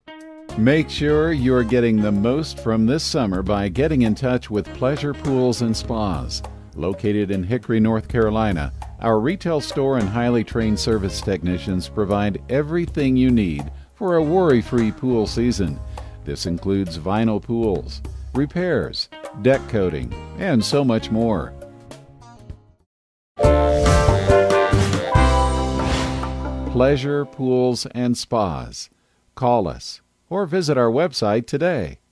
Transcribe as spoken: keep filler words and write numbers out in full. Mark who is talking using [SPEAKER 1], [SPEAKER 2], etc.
[SPEAKER 1] Make sure you're getting the most from this summer by getting in touch with Pleasure Pools and Spas. Located in Hickory, North Carolina, our retail store and highly trained service technicians provide everything you need for a worry-free pool season. This includes vinyl pools, repairs, deck coating, and so much more. Pleasure Pools and Spas. Call us or visit our website today.